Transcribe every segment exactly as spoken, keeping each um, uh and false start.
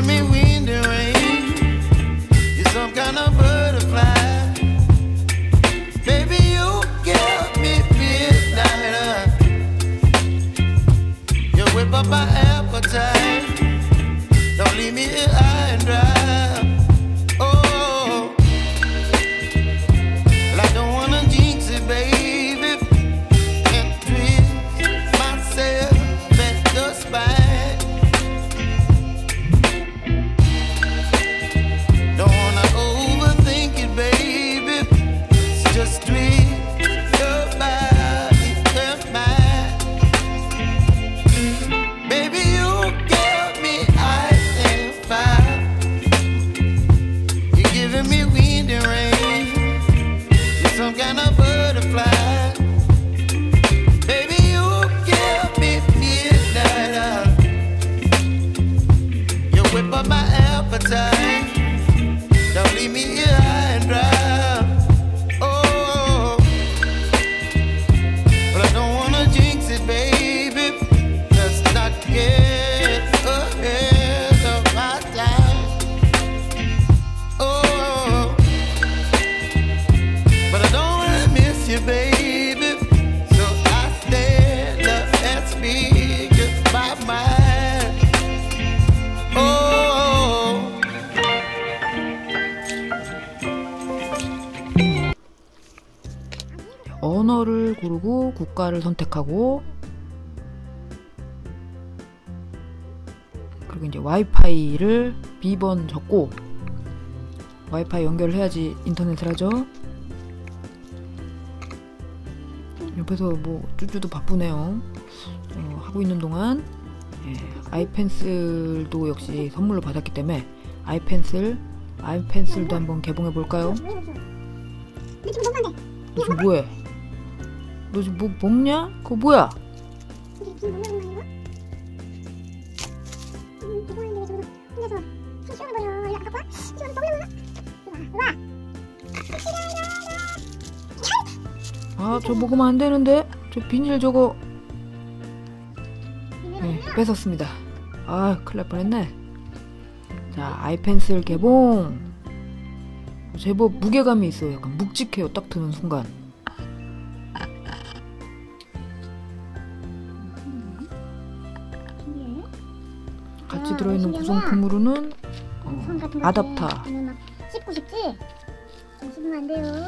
giving me wind and rain. You're some kind of butterfly. Baby, you give me midnight. You whip up my appetite. Don't leave me here high and dry. Oh, well, I don't wanna jinx it, baby, and twist myself at the spine. Don't wanna overthink it, baby. It's just twist your body and mine. Baby, you give me ice and fire. You're giving me wind and rain. You're some kind of butterfly. Baby, you give me midnight. You whip up my appetite. Don't leave me here high and dry. Oh, but I don't wanna jinx it, baby. Let's not get ahead of my time. Oh, but I don't wanna miss you, baby. So I stand up and speak just my mind. Oh. 언어를 고르고 국가를 선택하고, 그리고 이제 와이파이를 비번 적고, 와이파이 연결을 해야지 인터넷을 하죠. 옆에서 뭐 쭈쭈도 바쁘네요. 어, 하고 있는 동안 예, 아이펜슬도 역시 선물로 받았기 때문에 아이펜슬 아이펜슬도 한번 개봉해 볼까요? 너 지금 뭐해? 너 지금 뭐 먹냐? 그거 뭐야? 아, 저 먹으면 안 되는데? 저 비닐 저거. 네, 뺏었습니다. 아, 큰일 날 뻔했네. 자, 아이펜슬 개봉. 제법 무게감이 있어요. 약간 묵직해요. 딱 드는 순간. 같이 들어있는 구성품으로는 어, 아답터. 씹고 싶지? 좀 씹으면 안 돼요.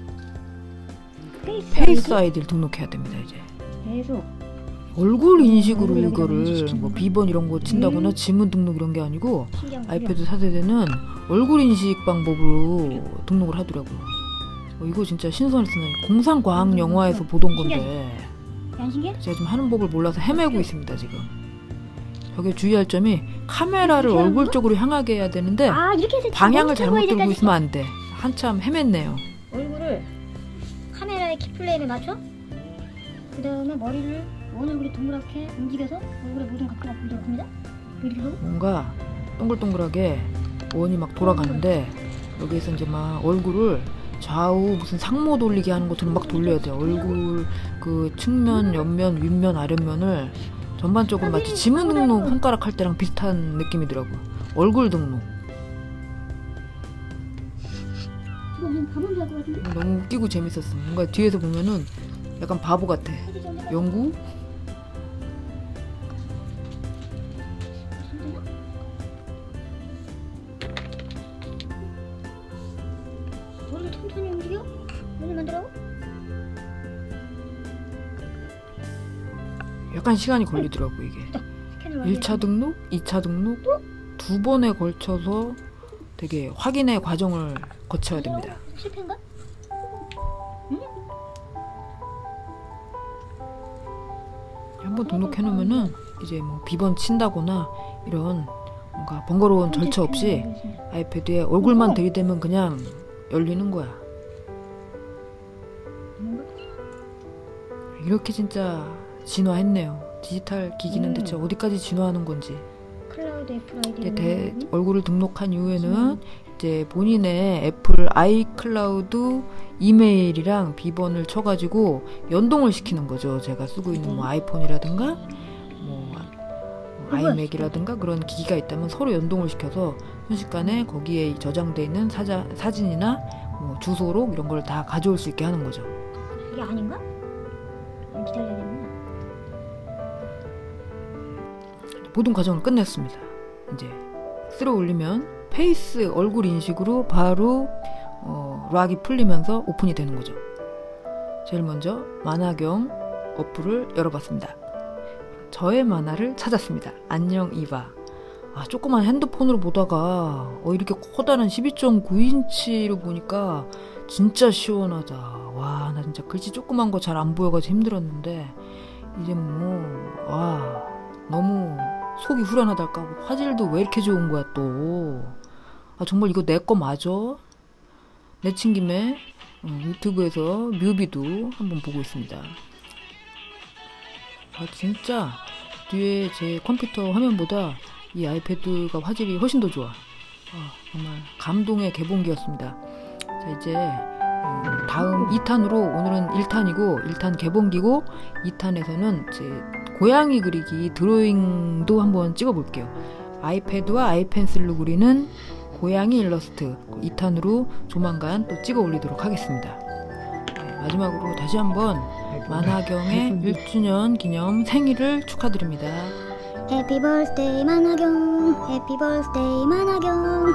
페이스 아이디를 등록해야 됩니다. 이제 계속 얼굴 인식으로 이거를 뭐 비번 이런 거 친다거나 음. 지문 등록 이런 게 아니고 신경, 아이패드 사 세대는 얼굴 인식 방법으로 등록을 하더라고요. 어, 이거 진짜 신선했어요. 공상과학 영화에서 보던 건데 제가 지금 하는 법을 몰라서 헤매고 있습니다. 지금 저게 주의할 점이 카메라를 얼굴 쪽으로 향하게 해야 되는데 아, 방향을 잘못 들고 있으면 안 돼. 한참 헤맸네요. 얼굴을 카메라의 키플레임에 맞춰 그 다음에 머리를 원 얼굴이 동그랗게 움직여서 얼굴의 모든 각도가 보이도록 합니다. 이렇게 하고 뭔가 동글동글하게 원이 막 돌아가는데 여기에서 이제 막 얼굴을 좌우 무슨 상모 돌리기 하는 것처럼 막 돌려야 돼요. 얼굴 그 측면, 옆면, 윗면, 아랫면을 전반적으로 마치 지문 등록 손가락 할 때랑 비슷한 느낌이더라고. 얼굴 등록. 너무 웃기고 재밌었어. 뭔가 뒤에서 보면은 약간 바보 같아. 연구? 머리를 천천히 움직여? 머리 만들어? 약간 시간이 걸리더라고 이게. 일 차 등록, 이 차 등록 두 번에 걸쳐서 되게 확인의 과정을 거쳐야 됩니다. 실패인가? 응? 한번 등록해놓으면은 이제 뭐 비번 친다거나 이런 뭔가 번거로운 절차 없이 아이패드에 얼굴만 들이대면 그냥 열리는 거야. 이렇게 진짜 진화했네요. 디지털 기기는 음. 대체 어디까지 진화하는 건지. 클라우드 애플 아이디 대, 얼굴을 등록한 이후에는 이제 본인의 애플 아이클라우드 이메일이랑 비번을 쳐가지고 연동을 시키는 거죠. 제가 쓰고 있는 뭐 아이폰이라든가 뭐 아이맥이라든가 그런 기기가 있다면 서로 연동을 시켜서 순식간에 거기에 저장돼 있는 사자, 사진이나 뭐 주소록 이런 걸 다 가져올 수 있게 하는 거죠. 이게 아닌가? 기다려야겠네. 모든 과정을 끝냈습니다. 이제 쓸어 올리면 페이스 얼굴 인식으로 바로 어, 락이 풀리면서 오픈이 되는 거죠. 제일 먼저 만화경 어플을 열어봤습니다. 저의 만화를 찾았습니다. 안녕 이봐. 아, 조그만 핸드폰으로 보다가 어, 이렇게 커다란 십이 점 구 인치로 보니까 진짜 시원하다. 와, 나 진짜 글씨 조그만 거 잘 안 보여가지고 힘들었는데 이제 뭐 와, 너무 속이 후련하달까. 화질도 왜 이렇게 좋은 거야 또. 아, 정말 이거 내 거 맞아? 내친 김에 어, 유튜브에서 뮤비도 한번 보고 있습니다. 아, 진짜 뒤에 제 컴퓨터 화면보다 이 아이패드가 화질이 훨씬 더 좋아. 아, 정말 감동의 개봉기였습니다. 자, 이제 음, 다음 이 탄으로, 오늘은 일 탄이고 일 탄 개봉기고 이 탄에서는 제 고양이 그리기 드로잉도 한번 찍어볼게요. 아이패드와 아이펜슬로 그리는 고양이 일러스트 이 탄으로 조만간 또 찍어 올리도록 하겠습니다. 네, 마지막으로 다시 한번 만화경의 일 주년 기념 생일을 축하드립니다. 해피 버스데이 만화경, 해피 버스데이 만화경.